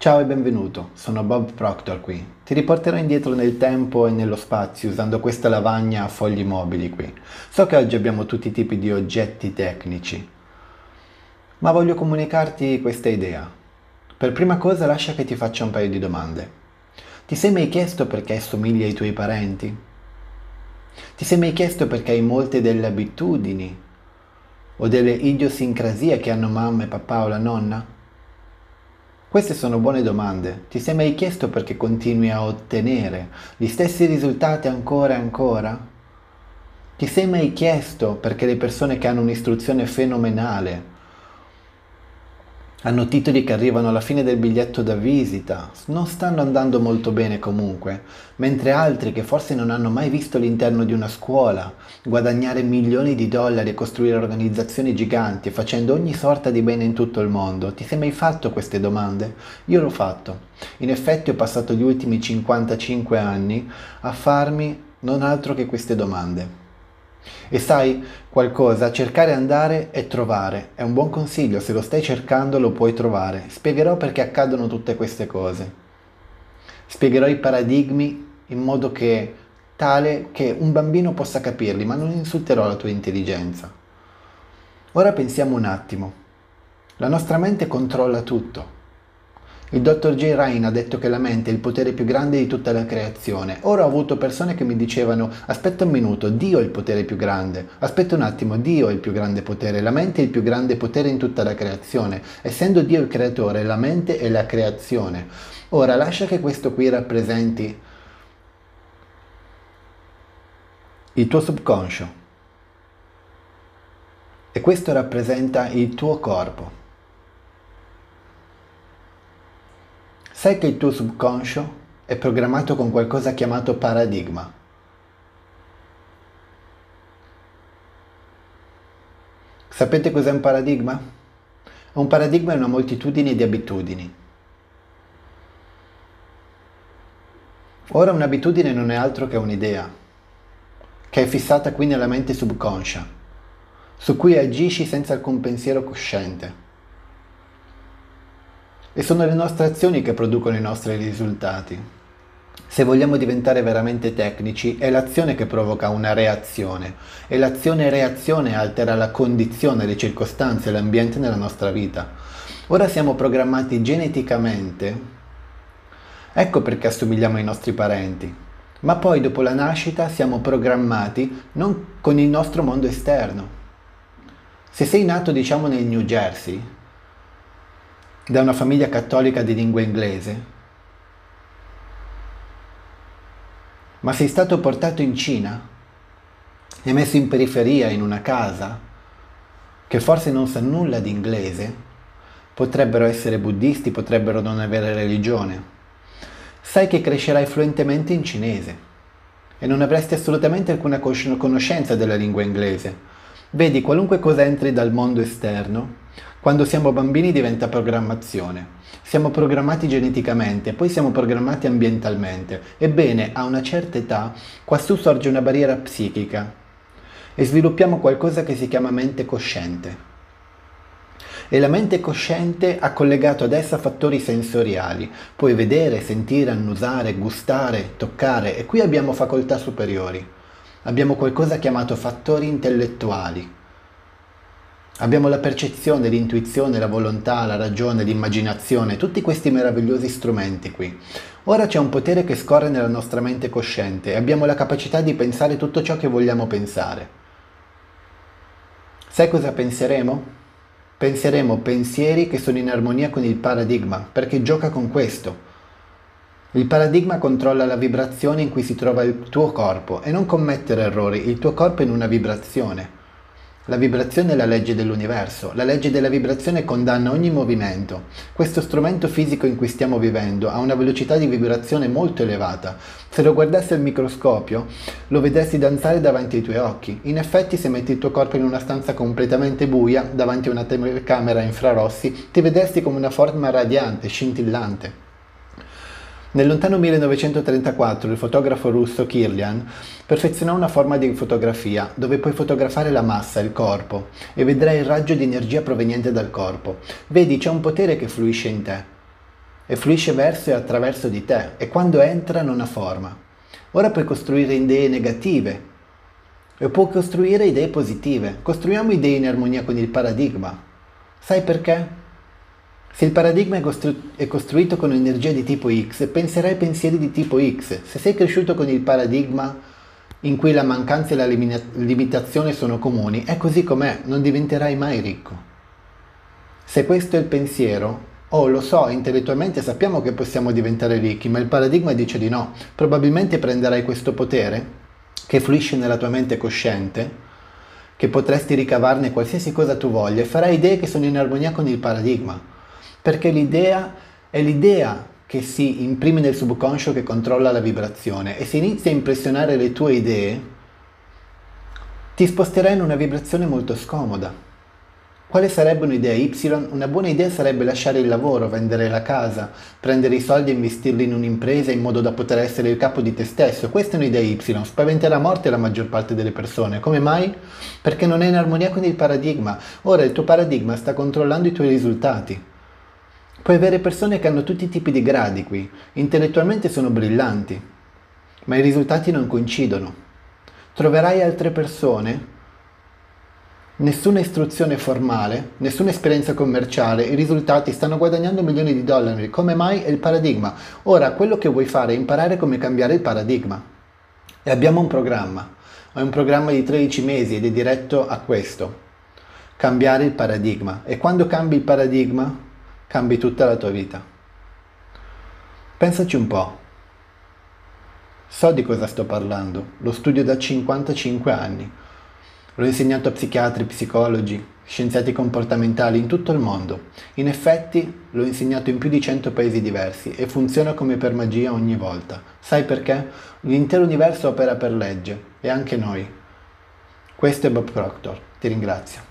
Ciao e benvenuto, sono Bob Proctor qui. Ti riporterò indietro nel tempo e nello spazio usando questa lavagna a fogli mobili qui. So che oggi abbiamo tutti i tipi di oggetti tecnici, ma voglio comunicarti questa idea. Per prima cosa lascia che ti faccia un paio di domande. Ti sei mai chiesto perché somigli ai tuoi parenti? Ti sei mai chiesto perché hai molte delle abitudini o delle idiosincrasie che hanno mamma e papà o la nonna? Queste sono buone domande. Ti sei mai chiesto perché continui a ottenere gli stessi risultati ancora e ancora? Ti sei mai chiesto perché le persone che hanno un'istruzione fenomenale hanno titoli che arrivano alla fine del biglietto da visita, non stanno andando molto bene comunque, mentre altri che forse non hanno mai visto l'interno di una scuola, guadagnare milioni di dollari e costruire organizzazioni giganti facendo ogni sorta di bene in tutto il mondo, ti sei mai fatto queste domande? Io l'ho fatto. In effetti ho passato gli ultimi 55 anni a farmi non altro che queste domande. E sai qualcosa? Cercare, andare e trovare. È un buon consiglio, se lo stai cercando lo puoi trovare. Spiegherò perché accadono tutte queste cose. Spiegherò i paradigmi in modo che tale che un bambino possa capirli, ma non insulterò la tua intelligenza. Ora pensiamo un attimo. La nostra mente controlla tutto. Il dottor J. Ryan ha detto che la mente è il potere più grande di tutta la creazione. Ora ho avuto persone che mi dicevano: aspetta un minuto, Dio è il potere più grande. Aspetta un attimo, Dio è il più grande potere. La mente è il più grande potere in tutta la creazione. Essendo Dio il creatore, la mente è la creazione. Ora lascia che questo qui rappresenti il tuo subconscio e questo rappresenta il tuo corpo. Sai che il tuo subconscio è programmato con qualcosa chiamato paradigma. Sapete cos'è un paradigma? Un paradigma è una moltitudine di abitudini. Ora un'abitudine non è altro che un'idea, che è fissata qui nella mente subconscia, su cui agisci senza alcun pensiero cosciente. E sono le nostre azioni che producono i nostri risultati. Se vogliamo diventare veramente tecnici, è l'azione che provoca una reazione e l'azione-reazione altera la condizione, le circostanze e l'ambiente nella nostra vita. Ora siamo programmati geneticamente, ecco perché assomigliamo ai nostri parenti, ma poi dopo la nascita siamo programmati non con il nostro mondo esterno. Se sei nato diciamo nel New Jersey, da una famiglia cattolica di lingua inglese, ma sei stato portato in Cina e messo in periferia in una casa che forse non sa nulla di inglese, potrebbero essere buddisti, potrebbero non avere religione, sai che crescerai fluentemente in cinese e non avresti assolutamente alcuna conoscenza della lingua inglese. Vedi, qualunque cosa entri dal mondo esterno, quando siamo bambini diventa programmazione. Siamo programmati geneticamente, poi siamo programmati ambientalmente. Ebbene, a una certa età, quassù sorge una barriera psichica e sviluppiamo qualcosa che si chiama mente cosciente. E la mente cosciente ha collegato ad essa fattori sensoriali. Puoi vedere, sentire, annusare, gustare, toccare, e qui abbiamo facoltà superiori. Abbiamo qualcosa chiamato fattori intellettuali. Abbiamo la percezione, l'intuizione, la volontà, la ragione, l'immaginazione, tutti questi meravigliosi strumenti qui. Ora c'è un potere che scorre nella nostra mente cosciente e abbiamo la capacità di pensare tutto ciò che vogliamo pensare. Sai cosa penseremo? Penseremo pensieri che sono in armonia con il paradigma, perché gioca con questo. Il paradigma controlla la vibrazione in cui si trova il tuo corpo e non commettere errori, il tuo corpo è in una vibrazione. La vibrazione è la legge dell'universo, la legge della vibrazione condanna ogni movimento. Questo strumento fisico in cui stiamo vivendo ha una velocità di vibrazione molto elevata. Se lo guardassi al microscopio, lo vedresti danzare davanti ai tuoi occhi. In effetti, se metti il tuo corpo in una stanza completamente buia, davanti a una telecamera a infrarossi, ti vedresti come una forma radiante, scintillante. Nel lontano 1934 il fotografo russo Kirlian perfezionò una forma di fotografia dove puoi fotografare la massa, il corpo, e vedrai il raggio di energia proveniente dal corpo. Vedi, c'è un potere che fluisce in te. e fluisce verso e attraverso di te e quando entra non ha forma. Ora puoi costruire idee negative e puoi costruire idee positive. Costruiamo idee in armonia con il paradigma. Sai perché? Se il paradigma è costruito con energia di tipo X, penserai pensieri di tipo X. Se sei cresciuto con il paradigma in cui la mancanza e la limitazione sono comuni, è così com'è, non diventerai mai ricco. Se questo è il pensiero, lo so, intellettualmente sappiamo che possiamo diventare ricchi, ma il paradigma dice di no. Probabilmente prenderai questo potere, che fluisce nella tua mente cosciente, che potresti ricavarne qualsiasi cosa tu voglia, e farai idee che sono in armonia con il paradigma. Perché l'idea è l'idea che si imprime nel subconscio che controlla la vibrazione, e se inizia a impressionare le tue idee, ti sposterai in una vibrazione molto scomoda. Quale sarebbe un'idea Y? Una buona idea sarebbe lasciare il lavoro, vendere la casa, prendere i soldi e investirli in un'impresa in modo da poter essere il capo di te stesso. Questa è un'idea Y, spaventerà a morte la maggior parte delle persone. Come mai? Perché non è in armonia con il paradigma. Ora il tuo paradigma sta controllando i tuoi risultati. Puoi avere persone che hanno tutti i tipi di gradi qui, intellettualmente sono brillanti, ma i risultati non coincidono. Troverai altre persone. Nessuna istruzione formale, nessuna esperienza commerciale, i risultati stanno guadagnando milioni di dollari. Come mai? È il paradigma. Ora, quello che vuoi fare è imparare come cambiare il paradigma. E abbiamo un programma. È un programma di 13 mesi ed è diretto a questo. Cambiare il paradigma. E quando cambi il paradigma, cambi tutta la tua vita. Pensaci un po'. So di cosa sto parlando. Lo studio da 55 anni. L'ho insegnato a psichiatri, psicologi, scienziati comportamentali in tutto il mondo. In effetti l'ho insegnato in più di 100 paesi diversi e funziona come per magia ogni volta. Sai perché? L'intero universo opera per legge e anche noi. Questo è Bob Proctor. Ti ringrazio.